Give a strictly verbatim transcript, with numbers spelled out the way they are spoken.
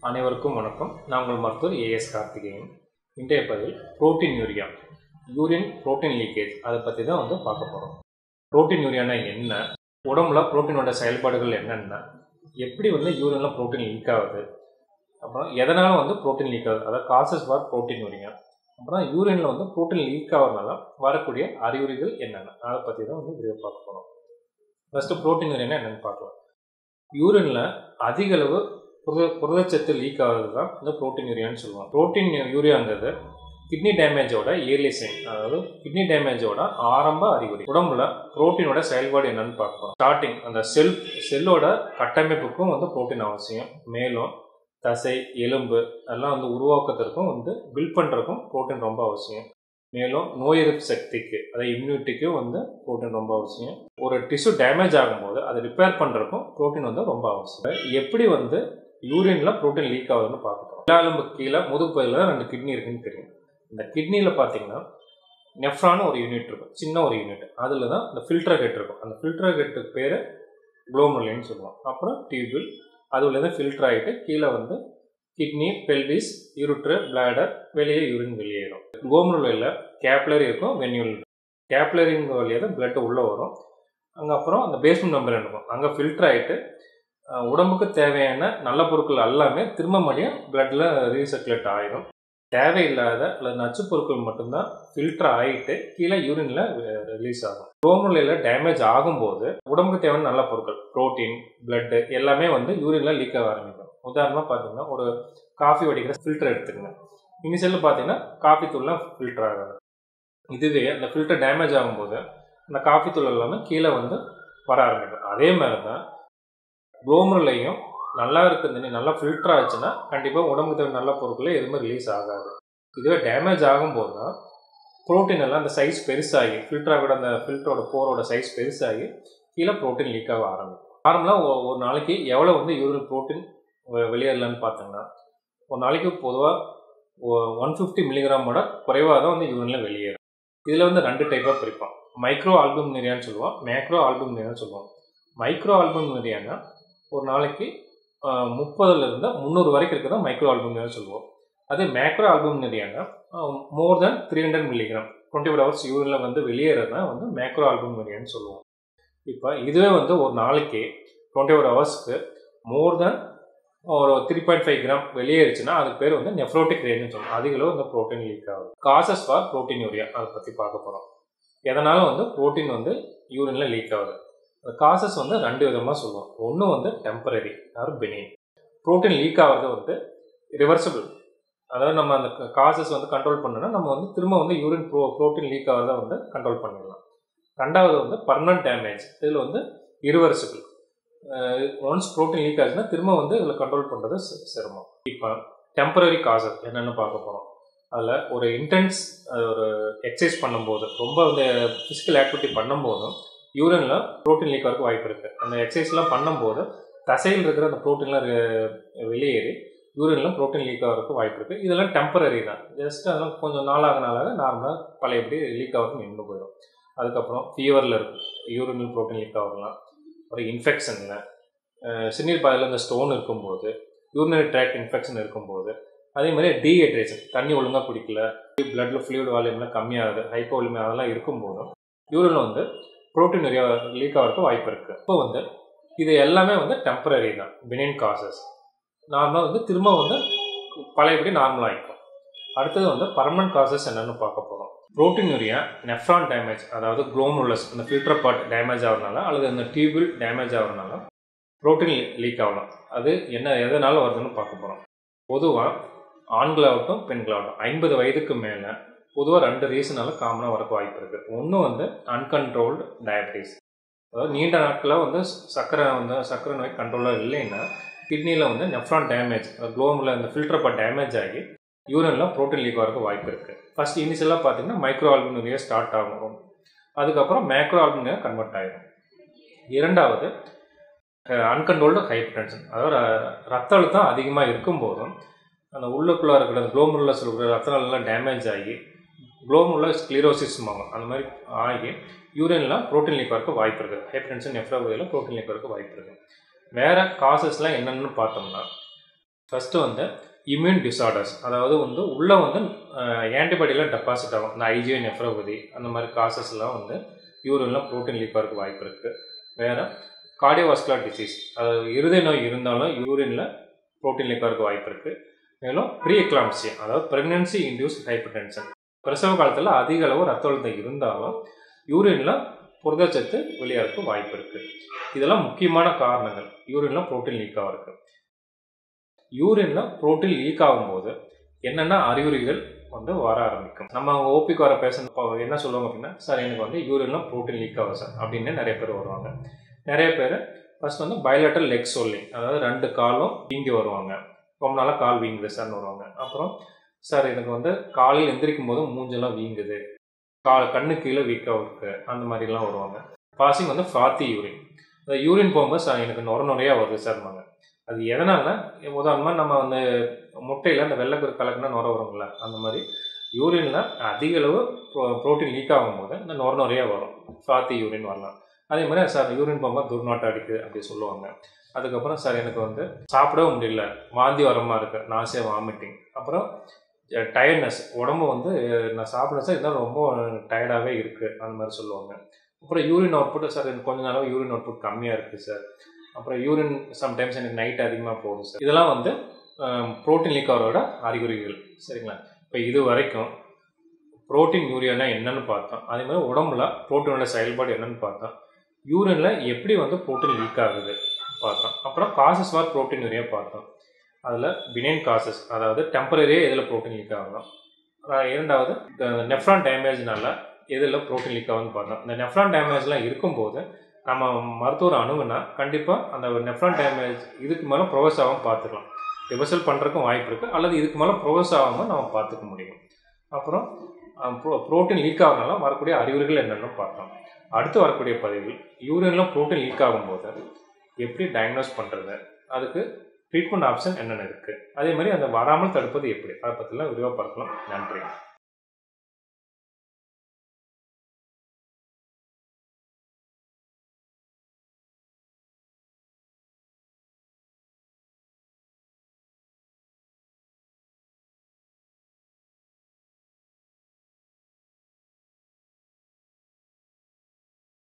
அனைவருக்கும் வணக்கம். நான் உங்கள் மருத்துவர் ஏஎஸ் கார்த்திகேயன். இன்றைய பதிவில் proteinuria, urine protein leakage அதை பற்றி தான் வந்து பார்க்க போகிறோம். புரோட்டீன் யூரியானா என்ன, உடம்புல புரோட்டீனோட செயல்பாடுகள் என்னென்ன, எப்படி வந்து யூரினில் புரோட்டீன் லீக் ஆகுது, அப்புறம் எதனால் வந்து புரோட்டீன் லீக் ஆகுது, அதாவது காசஸ் ஃபார் புரோட்டீன் யூரியா, அப்புறம் யூரினில் வந்து புரோட்டீன் லீக் ஆகிறதுனால வரக்கூடிய அறிகுறிகள் என்னென்ன, அதை பற்றி தான் வந்து விரிவாக பார்க்க போகிறோம். ஃபஸ்ட்டு புரோட்டீன் யூரியா என்னென்னு பார்க்கலாம். யூரினில் அதிக அளவு புரத புரதச்சத்து லீக் ஆகிறது தான் இந்த புரோட்டீன் யூரியான்னு சொல்லுவோம். புரோட்டீன் யூரியாங்கிறது கிட்னி டேமேஜோட இயர்லி சைன், அதாவது கிட்னி டேமேஜோட ஆரம்ப அறிகுறி. உடம்புல புரோட்டீனோட செயல்பாடு என்னன்னு பார்ப்போம். ஸ்டார்டிங் அந்த செல் செல்லோட கட்டமைப்புக்கும் வந்து புரோட்டீன் அவசியம். மேலும் தசை, எலும்பு எல்லாம் வந்து உருவாக்கத்திற்கும் வந்து பில்ட் பண்ணுறதுக்கும் புரோட்டீன் ரொம்ப அவசியம். மேலும் நோய் எதிர்ப்பு சக்திக்கு, அதாவது இம்யூனிட்டிக்கும் வந்து புரோட்டீன் ரொம்ப அவசியம். ஒரு டிஷ்யூ டேமேஜ் ஆகும்போது அதை ரிப்பேர் பண்ணுறதுக்கும் புரோட்டீன் வந்து ரொம்ப அவசியம். எப்படி வந்து யூரினில் புரோட்டீன் லீக் ஆகுதுன்னு பார்க்குறோம். எலும்பு கீழே முதுகு பகுதியில் ரெண்டு கிட்னி இருக்குன்னு தெரியும். இந்த கிட்னியில் பார்த்தீங்கன்னா நெஃப்ரான் ஒரு யூனிட் இருக்கும், சின்ன ஒரு யூனிட். அதில் தான் இந்த ஃபில்டர் ஹெட் இருக்கும். அந்த ஃபில்டர் ஹெட்டுக்கு பேர் குளோமெருலைன்னு சொல்லுவோம். அப்புறம் டியூபிள், அதுலேருந்து ஃபில்டர் ஆகிட்டு கீழே வந்து கிட்னி, பெல்விஸ், யூரிட்ரு, பிளாடர், வெளியே யூரின் வெளியேறும். குளோமெருலையில் கேப்லரி இருக்கும், வென்யூல். கேப்லரிங்க வழியாக தான் பிளட் உள்ளே வரும். அங்கே அப்புறம் அந்த பேஸ்மெண்ட் மெம்பரேன் இருக்கும். அங்கே ஃபில்டர் ஆகிட்டு உடம்புக்கு தேவையான நல்ல பொருட்கள் எல்லாமே திரும்ப மறுபடியும் பிளட்டில் ரீசர்க்குலேட் ஆகிடும். தேவையில்லாத அல்லது நச்சு பொருட்கள் மட்டும்தான் ஃபில்டர் ஆகிட்டு கீழே யூரினில் ரிலீஸ் ஆகும். குளோமெருலையில் டேமேஜ் ஆகும்போது உடம்புக்கு தேவையான நல்ல பொருட்கள், ப்ரோட்டீன், பிளட்டு எல்லாமே வந்து யூரினில் லீக் ஆக ஆரம்பிக்கும். உதாரணமாக பார்த்தீங்கன்னா, ஒரு காஃபி வடிக்கிற ஃபில்டர் எடுத்துக்கங்க. இனிஷியலில் பார்த்தீங்கன்னா காஃபி தூள்லாம் ஃபில்டர் ஆகாது. இதுவே அந்த ஃபில்டர் டேமேஜ் ஆகும்போது அந்த காஃபி தூள் எல்லாமே கீழே வந்து வர ஆரம்பிக்கும். அதே மாதிரி தான் குளோமெருலையும் நல்லா இருக்குது தண்ணி நல்லா ஃபில்டர் ஆச்சுன்னா கண்டிப்பாக உடம்புக்கு தேவை நல்ல பொருட்களே எதுவுமே ரிலீஸ் ஆகாது. இதுவே டேமேஜ் ஆகும்போது தான் ப்ரோட்டீன் எல்லாம் அந்த சைஸ் பெருசாகி, ஃபில்டர் ஆகிற அந்த ஃபில்டரோட போரோட சைஸ் பெருசாகி கீழே ப்ரோட்டீன் லீக் ஆக ஆரம்பிக்கும். நார்மலாக ஒரு நாளைக்கு எவ்வளோ வந்து யூரின் ப்ரோட்டீன் வெளியேறலான்னு பார்த்தோங்கன்னா, ஒரு நாளைக்கு பொதுவாக ஒன் ஃபிஃப்டி மில்லிகிராமோட குறைவாக தான் வந்து யூரினில் வெளியேறும். இதில் வந்து ரெண்டு டைப்பாக பிரிப்போம். மைக்ரோ ஆல்புமினுரியான்னு சொல்லுவோம், மேக்ரோ ஆல்புமினுரியான்னு சொல்லுவோம். மைக்ரோ ஆல்புமினுரியானா ஒரு நாளைக்கு முப்பதுலேருந்து முந்நூறு வரைக்கும் இருக்கிறதா மைக்ரோ ஆல்புமினுரியான்னு சொல்லுவோம். அதே மேக்ரோ ஆல்புமினுரியானா more than three hundred milligram twenty four hours யூரினில் வந்து வெளியேறதான் வந்து மேக்ரோ ஆல்புமினுரியான்னு சொல்லுவோம். இப்போ இதுவே வந்து ஒரு நாளைக்கு டுவெண்ட்டி ஃபோர் ஹவர்ஸ்க்கு மோர் தென் ஒரு த்ரீ பாயிண்ட் ஃபைவ் கிராம் வெளியேறுச்சுன்னா அதுக்கு பேர் வந்து நெஃப்ரோட்டிக் ரேஞ்சுன்னு சொல்லுவோம். அதிக அளவு இந்த ப்ரோட்டீன் லீக் ஆகுது. காசஸ் ஃபார் ப்ரோட்டீன் யூரியா அதை பற்றி பார்க்க போகிறோம். எதனால வந்து ப்ரோட்டீன் வந்து யூரினில் லீக் ஆகுது. காசஸ் வந்து ரெண்டு விதமாக சொல்லுவோம். ஒன்று வந்து டெம்பரரி, அதாவது பெனின். ப்ரோட்டீன் லீக் ஆகிறது வந்து ரிவர்சபிள், அதாவது நம்ம அந்த காசஸ் வந்து கண்ட்ரோல் பண்ணோன்னா நம்ம வந்து திரும்ப வந்து யூரின் ப்ரோ ப்ரோட்டீன் லீக் ஆகிறத வந்து கண்ட்ரோல் பண்ணிடலாம். ரெண்டாவது வந்து பர்மனன்ட் டேமேஜ். இதில் வந்து இரிவர்சிபிள். ஒன்ஸ் ப்ரோட்டீன் லீக் ஆச்சுன்னா திரும்ப வந்து இதில் கண்ட்ரோல் பண்ணுறது சிரமம். இப்போ டெம்பரரி காசஸ் என்னென்னு பார்க்க போகிறோம். அதில் ஒரு இன்டென்ஸ் ஒரு எக்ஸசைஸ் பண்ணும்போது, ரொம்ப வந்து ஃபிசிக்கல் ஆக்டிவிட்டி பண்ணும்போதும் யூரினில் ப்ரோட்டீன் லீக் ஆகிறதுக்கு வாய்ப்பு இருக்குது. அந்த எக்ஸசைஸ்லாம் பண்ணும்போது தசையில் இருக்கிற அந்த ப்ரோட்டீன்லாம் வெளியேறி யூரினில் ப்ரோட்டீன் லீக் ஆகிறதுக்கு வாய்ப்பு இருக்குது. இதெல்லாம் டெம்பரரி தான். ஜஸ்ட் அதெல்லாம் கொஞ்சம் நாளாக நாளாக நார்மலாக பழையபடி லீக் ஆகிறதுக்கு நின்று போயிடும். அதுக்கப்புறம் ஃபீவரில் இருக்கும், யூரினில் ப்ரோட்டீன் லீக் ஆகலாம். அப்புறம் இன்ஃபெக்ஷனில், சிறுநீர் பாதையில் இந்த ஸ்டோன் இருக்கும்போது, யூரினரி ட்ராக்ட் இன்ஃபெக்ஷன் இருக்கும்போது, அதே மாதிரி டீஹைட்ரேஷன், தண்ணி ஒழுங்காக குடிக்கல, பிளட்டில் ஃப்ளூயிட் வால்யூம்லாம் கம்மியாகுது, ஹைப்போலிமியா அதெல்லாம் இருக்கும்போதும் யூரினில் வந்து ப்ரோட்டீன் நிறைய லீக் ஆகிறதுக்கு வாய்ப்பு இருக்குது. இப்போ வந்து இது எல்லாமே வந்து டெம்பரரி தான், பெனின் காசஸ். நார்மலாக வந்து திரும்ப வந்து பழையபடி நார்மலாக ஆகிக்கும். அடுத்தது வந்து பர்மனன்ட் காசஸ் என்னென்னு பார்க்க போகிறோம். ப்ரோட்டீன் யூரியா நெஃப்ரான் டேமேஜ், அதாவது குளோமெருலஸ் அந்த ஃபில்டர் பார்ட் டேமேஜ் ஆகிறதுனால அல்லது அந்த டியூபிள் டேமேஜ் ஆகிறதுனால ப்ரோட்டீன் லீக் ஆகலாம். அது என்ன எதனால வருதுன்னு பார்க்க போகிறோம். பொதுவாக ஆண்களாகட்டும் பெண்களாகட்டும் ஐம்பது வயதுக்கு மேலே பொதுவாக ரெண்டு ரீசனால காமனாக வரக்கு வாய்ப்பு இருக்குது. ஒன்று வந்து அன்கண்ட்ரோல்டு டயபிட்டிஸ், அதாவது நீண்ட நாட்களாக வந்து சர்க்கரை வந்து சர்க்கரை நோய் கண்ட்ரோலாக இல்லைன்னா கிட்னியில் வந்து நெஃப்ரான் டேமேஜ், குளோமில் அந்த ஃபில்டர் பார்ட் டேமேஜ் ஆகி யூரினில் ப்ரோட்டீன் லீக் ஆகிறதுக்கு வாய்ப்பு இருக்குது. ஃபஸ்ட் இனிஷியலாக பார்த்தீங்கன்னா மைக்ரோ ஆல்புமினுரியா ஸ்டார்ட் ஆகும், அதுக்கப்புறம் மேக்ரோ ஆல்புமினுரியா கன்வெர்ட் ஆகிடும். இரண்டாவது அன்கண்ட்ரோல்டு ஹைப்பர் டென்ஷன், அதாவது ரத்த அழுத்தம் அதிகமாக இருக்கும்போதும் அந்த உள்ளுக்குள்ளே இருக்கிற அந்த குளோமெருலஸ் இருக்கிற ரத்த நாளெல்லாம் டேமேஜ் ஆகி குளோமெருலர் ஸ்க்ளீரோசிஸ் ஆகும். அந்த மாதிரி ஆகி யூரின்லாம் ப்ரோட்டீன் லீக் ஆகிறதுக்கு வாய்ப்பு இருக்குது. ஹைப்பர் டென்ஷன், நெஃப்ரோபதியில் ப்ரோட்டீன் லீக் ஆகிறதுக்கு வாய்ப்பு இருக்குது. வேறு காசஸ்லாம் என்னென்னு பார்த்தோம்னா, ஃபஸ்ட்டு வந்து இம்யூன் டிசார்டர்ஸ், அதாவது வந்து உள்ளே வந்து ஆன்டிபாடிலாம் டெபாசிட் ஆகும். இந்த ஐஜிஐ நெஃப்ரோபதி அந்த மாதிரி காசஸ்லாம் வந்து யூரினில் ப்ரோட்டீன் லீக் ஆகிறதுக்கு வாய்ப்பு இருக்குது. வேறு கார்டியோவாஸ்குலர் டிசீஸ், அதாவது இருதய நோய் இருந்தாலும் யூரினில் ப்ரோட்டீன் லீக் ஆகிறதுக்கு வாய்ப்பு இருக்குது. மேலும் ப்ரீ எக்லாம்சியா, அதாவது ப்ரெக்னன்சி இன்டியூஸ் ஹைப்பர் டென்ஷன், பிரசவ காலத்தில் அதிக அளவு ரத்த அழுத்தம் இருந்தாலும் யூரினில் புரதச்சத்து வெளியாகிறதுக்கு வாய்ப்பு இருக்குது. இதெல்லாம் முக்கியமான காரணங்கள் யூரினில் ப்ரோட்டீன் லீக் ஆகிறதுக்கு. யூரினில் ப்ரோட்டீன் லீக் ஆகும்போது என்னென்ன அறிகுறிகள் வந்து வர ஆரம்பிக்கும். நம்ம ஓபிக்கு வர பேஷண்ட் என்ன சொல்லுவாங்க அப்படின்னா, சார் எனக்கு வந்து யூரினில் ப்ரோட்டீன் லீக் ஆகும் சார் அப்படின்னு நிறைய பேர் வருவாங்க. நிறைய பேர் ஃபர்ஸ்ட் வந்து பைலேட்டரல் லெக் ஸ்வெல்லிங், அதாவது ரெண்டு காலும் வீங்கி வருவாங்க. ரொம்ப நாளாக கால் வீங்குது சார்னு வருவாங்க. அப்புறம் சார் எனக்கு வந்து காலையில் எந்திரிக்கும் போது மூஞ்செல்லாம் வீங்குது, கால் கண்ணு கீழே வீக்காக இருக்குது, அந்த மாதிரிலாம் வருவாங்க. பாசிங் வந்து ஃப்ராத்தி யூரின், அந்த யூரின் போகும்போது சார் எனக்கு நுர நுறையா வருது சார்மாங்க. அது எதனால்னா, உதாரணமாக நம்ம வந்து முட்டையில் அந்த வெள்ளைக்கரு கலக்குனா நுர வருங்களா, அந்த மாதிரி யூரினில் அதிக அளவு ப்ரோ ப்ரோட்டீன் லீக் ஆகும்போது இந்த நுர நுறையா வரும், ஃப்ராத்தி யூரின் வரலாம். அதே மாதிரி சார் யூரின் போகும்போது துர்நாட்டம் அடிக்குது அப்படி சொல்லுவாங்க. அதுக்கப்புறம் சார் எனக்கு வந்து சாப்பிடவே முடியல, வாந்தி வரமா இருக்குது, நாசியா வாமிட்டிங். அப்புறம் டயர்ட்னஸ், உடம்பு வந்து நான் சாப்பிட சார் இருந்தாலும் ரொம்ப டயர்டாகவே இருக்குது அந்த மாதிரி சொல்லுவாங்க. அப்புறம் யூரின் அவுட்புட், சார் எனக்கு கொஞ்ச நாளாக யூரின் அவுட்புட் கம்மியாக இருக்குது சார். அப்புறம் யூரின் சம்டைம்ஸ் எனக்கு நைட் அதிகமாக போகுது சார். இதெல்லாம் வந்து ப்ரோட்டீன் லீக் ஆகிறோட அறிகுறிகள். சரிங்களா? இப்போ இது வரைக்கும் ப்ரோட்டீன் யூரியானா என்னென்னு பார்த்தோம். அதே மாதிரி உடம்புல ப்ரோட்டீனோட செயல்பாடு என்னென்னு பார்த்தோம். யூரினில் எப்படி வந்து ப்ரோட்டீன் லீக் ஆகுது பார்த்தோம். அப்புறம் காசஸ் ஃபார் ப்ரோட்டீன் யூரியா பார்த்தோம். அதில் பினைன் காசஸ், அதாவது டெம்பரரியாக எதில் ப்ரோட்டீன் லீக் ஆகணும். இரண்டாவது நெஃப்ரான் டேமேஜ்னால எதில் ப்ரோட்டீன் லீக் ஆகுதுன்னு பார்த்தோம். இந்த நெஃப்ரான் டேமேஜ்லாம் இருக்கும்போது நம்ம மருத்துவர் அணுகுனா கண்டிப்பாக அந்த நெஃப்ரான் டேமேஜ் இதுக்கு மேலே ப்ரோக்ரஸ் ஆகாமல் பார்த்துக்கலாம். ரிவர்சல் பண்ணுறதுக்கும் வாய்ப்பு இருக்குது, அல்லது இதுக்கு மேலே ப்ரோக்ரஸ் ஆகாமல் நம்ம பார்த்துக்க முடியும். அப்புறம் ப்ரோ ப்ரோட்டீன் லீக் ஆகிறதுனால வரக்கூடிய அறிகுறிகள் என்னென்னு பார்த்தோம். அடுத்து வரக்கூடிய பதிவில் யூரினில் ப்ரோட்டீன் லீக் ஆகும்போது எப்படி டயக்னோஸ் பண்ணுறது, அதுக்கு ட்ரீட்மெண்ட் ஆப்ஷன் என்னென்ன இருக்குது, அதே மாதிரி அதை வராமல் தடுப்பது எப்படி, அதை பற்றிலாம் விரிவாக பார்க்கலாம். நன்றி.